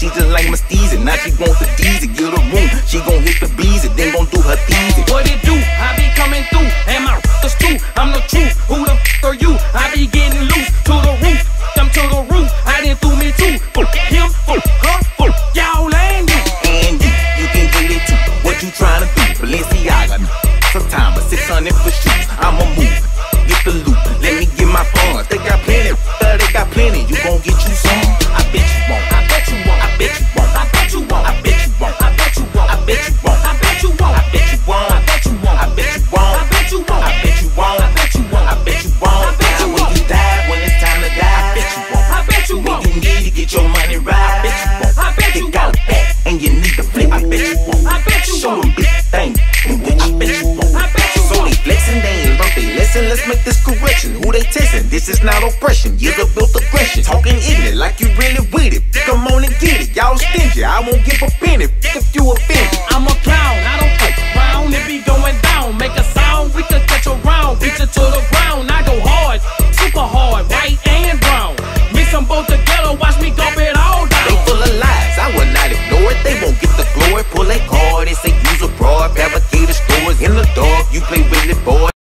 she just like my steezy. Now she want the D's, get a room. She gon' hit the bees, then gon' do her teasy. What it do? I be coming through, and my is too. I'm the truth. Who the are you? I be getting loose to the roof. Them to the roof. I didn't through me too. Him, her, y'all and you. And you can get it too. What you tryna do? Balenciaga. Sometime a 600 for shoes. I'ma move. Get the loot. Let me get my funds. They got plenty. They got plenty. You gon' get you some. I bet you won't. I bet you won't. I bet you won't. I bet you won't. I bet you won't. I bet you won't. I bet you won't. I bet you won't. I bet you won't. I bet you won't. I bet you won't. I bet you won't. I bet you won't. I bet you won't. I bet you won't. I bet you won't. When you die, when it's time to die, I bet you won't. I bet you won't. When you need to get your money right, I bet you won't. I bet you got a pack and you need to flip, I bet you won't. I bet you won't. Show them big things, I bet you won't. I bet you won't. So they flexing, they ain't learned they lesson. Let's make this correction. Who they testing? This is not oppression. Years of built aggression. Talking ignorant like you really with it. Come on and get it. Y'all stingy. I won't give a penny if you offended. I'm a clown. I don't fuck around. It be going down. Make a sound. We can catch a round. Reach it to the ground.